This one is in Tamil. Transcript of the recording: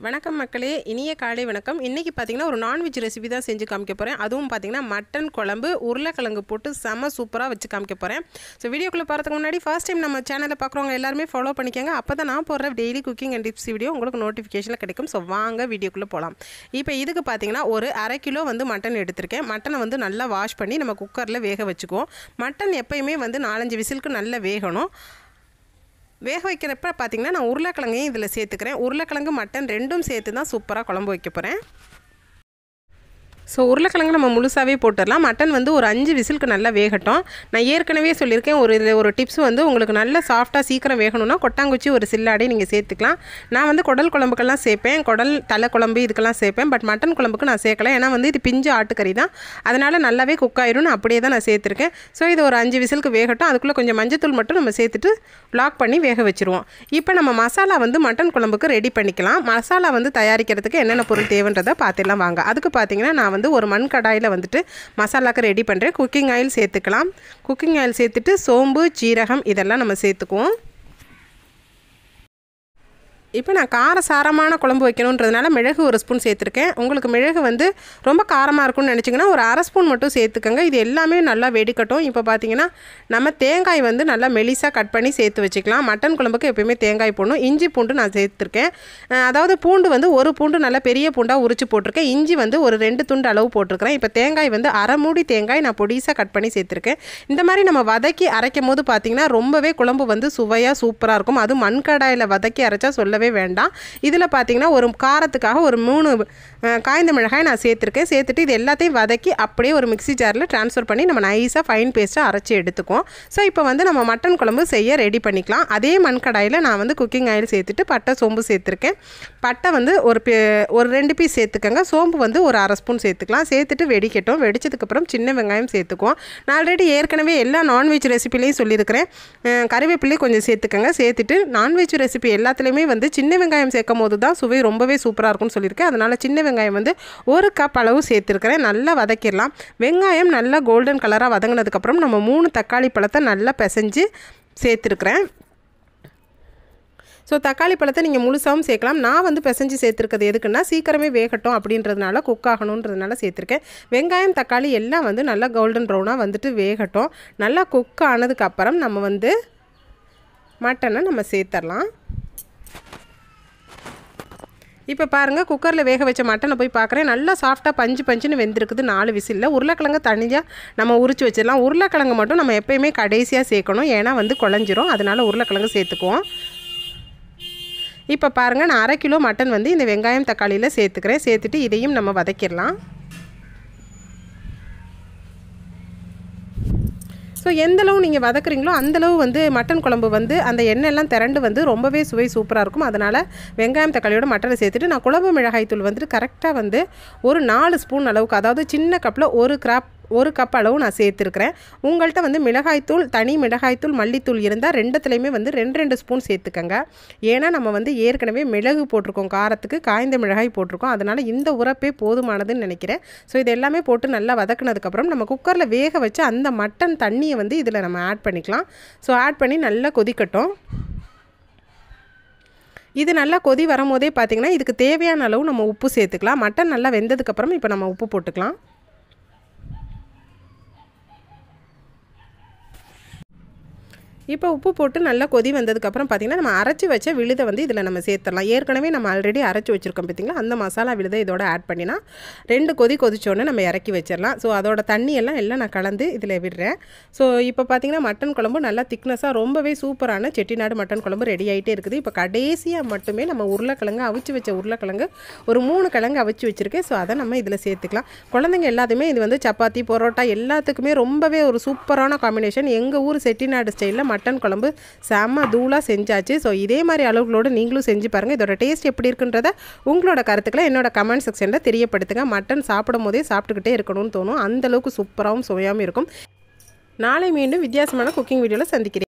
வணக்கம் மக்களே, இனிய காலை வணக்கம். இன்றைக்கி பார்த்திங்கன்னா ஒரு நான்வெஜ் ரெசிபி தான் செஞ்சு காமிக்க போகிறேன். அதுவும் பார்த்திங்கன்னா மட்டன் குழம்பு உருளைக்கிழங்கு போட்டு செம சூப்பராக வச்சு காமிக்க போகிறேன். ஸோ வீடியோக்குள்ளே போகிறதுக்கு முன்னாடி ஃபர்ஸ்ட் டைம் நம்ம சேனலை பார்க்குறவங்க எல்லாருமே ஃபாலோ பண்ணிக்கோங்க. அப்போ தான் நான் போடுற daily cooking and tips video உங்களுக்கு நோட்டிஃபிகேஷனில் கிடைக்கும். ஸோ வாங்க வீடியோக்குள்ளே போகலாம். இப்போ இதுக்கு பார்த்திங்கன்னா ஒரு 1/2 கிலோ வந்து மட்டன் எடுத்திருக்கேன். மட்டனை வந்து நல்லா வாஷ் பண்ணி நம்ம குக்கரில் வேக வச்சுக்குவோம். மட்டன் எப்போயுமே வந்து 4-5 விசிலுக்கு நல்லா வேகணும். வேக வைக்கிறப்ப பார்த்திங்கன்னா நான் உருளைக்கிழங்கையும் இதில் சேர்த்துக்கிறேன். உருளைக்கிழங்கு மட்டன் ரெண்டும் சேர்த்து தான் சூப்பராக குழம்பு வைக்க போகிறேன். ஸோ உருளைக்கிழங்கு நம்ம முழுசாகவே போட்டுடலாம். மட்டன் வந்து ஒரு 5 விசிலுக்கு நல்லா வேகட்டும். நான் ஏற்கனவே சொல்லியிருக்கேன், ஒரு டிப்ஸ் வந்து உங்களுக்கு நல்லா சாஃப்டாக சீக்கிரம் வேகணும்னா கொட்டாங்குச்சி ஒரு சில்லாடி நீங்கள் சேர்த்துக்கலாம். நான் வந்து குடல் குழம்புக்கெல்லாம் சேர்ப்பேன், குடல் தலை குழம்பு இதுக்கெல்லாம் சேர்ப்பேன். பட் மட்டன் குழம்புக்கு நான் சேர்க்கல, ஏன்னா வந்து இது பிஞ்சு ஆட்டுக்கறி தான், அதனால் நல்லாவே குக் ஆயிரும். அப்படியே தான் நான் சேர்த்துருக்கேன். ஸோ இது ஒரு 5 விசிலுக்கு வேகட்டும். அதுக்குள்ளே கொஞ்சம் மஞ்சத்தூள் மட்டும் நம்ம சேர்த்துட்டு லாக் பண்ணி வேக வச்சுருவோம். இப்போ நம்ம மசாலா வந்து மட்டன் குழம்புக்கு ரெடி பண்ணிக்கலாம். மசாலா வந்து தயாரிக்கிறதுக்கு என்னென்ன பொருள் தேவைன்றதை பார்த்துலாம் வாங்க. அதுக்கு பார்த்தீங்கன்னா நான் வந்து ஒரு மண் கடாயில் வந்துட்டு மசாலாக்கு ரெடி பண்ணுறேன். குக்கிங் ஆயில் சேர்த்துக்கலாம். குக்கிங் ஆயில் சேர்த்துட்டு சோம்பு, சீரகம் இதெல்லாம் நம்ம சேர்த்துக்குவோம். இப்போ நான் காரசாரமான குழம்பு வைக்கணுன்றதுனால மிளகு ஒரு ஸ்பூன் சேர்த்துருக்கேன். உங்களுக்கு மிளகு வந்து ரொம்ப காரமாக இருக்கும்னு நினச்சிங்கன்னா ஒரு 1/2 ஸ்பூன் மட்டும் சேர்த்துக்கோங்க. இது எல்லாமே நல்லா வெடிக்கட்டும். இப்போ பார்த்தீங்கன்னா நம்ம தேங்காய் வந்து நல்லா மெலிசாக கட் பண்ணி சேர்த்து வச்சுக்கலாம். மட்டன் குழம்புக்கு எப்போயுமே தேங்காய் போடணும். இஞ்சி பூண்டு நான் சேர்த்துருக்கேன். அதாவது பூண்டு வந்து ஒரு பூண்டு நல்லா பெரிய பூண்டாக உரிச்சு போட்டிருக்கேன். இஞ்சி வந்து ஒரு 2 துண்டு அளவு போட்டிருக்கிறேன். இப்போ தேங்காய் வந்து 1/2 மூடி தேங்காய் நான் பொடிசாக கட் பண்ணி சேர்த்துருக்கேன். இந்த மாதிரி நம்ம வதக்கி அரைக்கும் போது பார்த்திங்கன்னா ரொம்பவே குழம்பு வந்து சுவையாக சூப்பராக இருக்கும். அதுவும் மண் கடாயில் வதக்கி அரைச்சா சொல்லவே வேண்டாம். இதில் பார்த்தீங்கன்னா ஒரு காரத்துக்காக ஒரு 3 காய்ந்த மிளகாய் நான் சேர்த்துருக்கேன். சேர்த்துட்டு இது எல்லாத்தையும் வதக்கி அப்படியே ஒரு மிக்ஸி ஜாரில் ட்ரான்ஸ்ஃபர் பண்ணி நம்ம நைஸாக ஃபைன் பேஸ்ட்டாக அரைச்சி எடுத்துக்குவோம். ஸோ இப்போ வந்து நம்ம மட்டன் குழம்பு செய்ய ரெடி பண்ணிக்கலாம். அதே மண் கடாயில் நான் வந்து குக்கிங் ஆயில் சேர்த்துட்டு பட்டை சோம்பு சேர்த்துருக்கேன். பட்டை வந்து ஒரு 2 பீஸ் சேர்த்துக்கோங்க. சோம்பு வந்து ஒரு 1/2 ஸ்பூன் சேர்த்துக்கலாம். சேர்த்துட்டு வெடிக்கட்டும். வெடிச்சதுக்கப்புறம் சின்ன வெங்காயம் சேர்த்துக்குவோம். நான் ஆல்ரெடி ஏற்கனவே எல்லா நான்வெஜ் ரெசிபிலையும் சொல்லியிருக்கிறேன். கறிவேப்பிலை கொஞ்சம் சேர்த்துக்கோங்க. சேர்த்துட்டு நான்வெஜ் ரெசிபி எல்லாத்துலேயுமே வந்து சின்ன வெங்காயம் சேர்க்கும் போது தான் சுவை ரொம்பவே சூப்பராக இருக்கும்னு சொல்லியிருக்கேன். அதனால் சின்ன வெங்காயம் வந்து 1 கப் அளவு சேர்த்துருக்கிறேன். நல்லா வதக்கிடலாம். வெங்காயம் நல்லா கோல்டன் கலராக வதங்கினதுக்கப்புறம் நம்ம 3 தக்காளி பழத்தை நல்லா பிசைஞ்சு சேர்த்துருக்குறேன். ஸோ தக்காளி பழத்தை நீங்கள் முழுசாகவும் சேர்க்கலாம். நான் வந்து பிசைஞ்சு சேர்த்துருக்கிறது எதுக்குன்னா சீக்கிரமே வேகட்டும் அப்படின்றதுனால, குக் ஆகணுன்றதுனால சேர்த்துருக்கேன். வெங்காயம் தக்காளி எல்லாம் வந்து நல்லா கோல்டன் ப்ரௌனாக வந்துட்டு வேகட்டும். நல்லா குக் ஆனதுக்கப்புறம் நம்ம வந்து மட்டனை நம்ம சேர்த்துடலாம். இப்போ பாருங்கள், குக்கரில் வேக வச்ச மட்டனை போய் பார்க்குறேன். நல்லா சாஃப்டாக பஞ்சுன்னு வெந்திருக்குது 4 விசிலில். உருளைக்கிழங்கு தனியாக நம்ம உரிச்சு வச்சிடலாம். உருளைக்கிழங்கு மட்டும் நம்ம எப்போயுமே கடைசியாக சேர்க்கணும், ஏன்னா வந்து குழஞ்சிரும். அதனால் உருளைக்கிழங்கு சேர்த்துக்குவோம். இப்போ பாருங்கள், நான் 1/2 கிலோ மட்டன் வந்து இந்த வெங்காயம் தக்காளியில் சேர்த்துக்கிறேன். சேர்த்துட்டு இதையும் நம்ம வதக்கிடலாம். ஸோ எந்தளவு நீங்கள் வதக்குறீங்களோ அந்தளவு வந்து மட்டன் குழம்பு வந்து அந்த எண்ணெய்லாம் திரண்டு வந்து ரொம்பவே சுவை சூப்பராக இருக்கும். அதனால் வெங்காயம் தக்காளியோட மட்டனை சேர்த்துட்டு நான் குழம்பு மிளகாய் தூள் வந்துட்டு கரெக்டாக வந்து ஒரு 4 ஸ்பூன் அளவுக்கு, அதாவது சின்ன கப்பில் 1 கப் அளவு நான் சேர்த்துருக்கிறேன். உங்கள்கிட்ட வந்து மிளகாய்த்தூள், தனி மிளகாய்த்தூள், மல்லித்தூள் இருந்தால் ரெண்டுத்துலேயுமே வந்து 2 ஸ்பூன் சேர்த்துக்கங்க. ஏன்னா நம்ம வந்து ஏற்கனவே மிளகு போட்டிருக்கோம், காரத்துக்கு காய்ந்த மிளகாய் போட்டிருக்கோம். அதனால் இந்த உரப்பே போதுமானதுன்னு நினைக்கிறேன். ஸோ இது எல்லாமே போட்டு நல்லா வதக்குனதுக்கப்புறம் நம்ம குக்கரில் வேக வச்சு அந்த மட்டன் தண்ணியை வந்து இதில் நம்ம ஆட் பண்ணிக்கலாம். ஸோ ஆட் பண்ணி நல்லா கொதிக்கட்டும். இது நல்லா கொதி வரும்போதே பார்த்திங்கன்னா இதுக்கு தேவையான அளவு நம்ம உப்பு சேர்த்துக்கலாம். மட்டன் நல்லா வெந்ததுக்கப்புறம் இப்போ நம்ம உப்பு போட்டுக்கலாம். இப்போ உப்பு போட்டு நல்லா கொதி வந்ததுக்கப்புறம் பார்த்திங்கன்னா நம்ம அரைச்சி வச்ச விழுதை வந்து இதில் நம்ம சேர்த்துடலாம். ஏற்கனவே நம்ம ஆல்ரெடி அரைச்சி வச்சுருக்கோம் பார்த்திங்களா, அந்த மசாலா விழுதை இதோட ஆட் பண்ணினா 2 கொதிச்சோன்னே நம்ம இறக்கி வச்சிடலாம். ஸோ அதோட தண்ணியெல்லாம் நான் கலந்து இதில் விடுறேன். ஸோ இப்போ பார்த்திங்கன்னா மட்டன் குழம்பு நல்லா திக்னஸாக ரொம்பவே சூப்பரான செட்டிநாடு மட்டன் குழம்பு ரெடி ஆகிட்டே இருக்குது. இப்போ கடைசியாக மட்டுமே நம்ம உருளைக்கிழங்கு அவிச்சு வச்ச உருளைக்கிழங்கு ஒரு 3 கிழங்கு அவிச்சு வச்சுருக்கேன். ஸோ அதை நம்ம இதில் சேர்த்துக்கலாம். குழந்தைங்க எல்லாத்தையுமே இது வந்து சப்பாத்தி, பரோட்டா எல்லாத்துக்குமே ரொம்பவே ஒரு சூப்பரான காம்பினேஷன். எங்கள் ஊர் செட்டிநாடு ஸ்டைலில் மட்டன் குழம்பு செம்ம தூளாக செஞ்சாச்சு. ஸோ இதே மாதிரி அளவுகளோடு நீங்களும் செஞ்சு பாருங்கள். இதோட டேஸ்ட் எப்படி இருக்குன்றத உங்களோட கருத்துக்களை என்னோட கமெண்ட் செக்ஷனில் தெரியப்படுத்துங்க. மட்டன் சாப்பிடும் போதே சாப்பிட்டுக்கிட்டே இருக்கணும்னு தோணும். அந்தளவுக்கு சூப்பராகவும் சுவையாகவும் இருக்கும். நாளை மீண்டும் வித்தியாசமான குக்கிங் வீடியோவில் சந்திக்கிறேன்.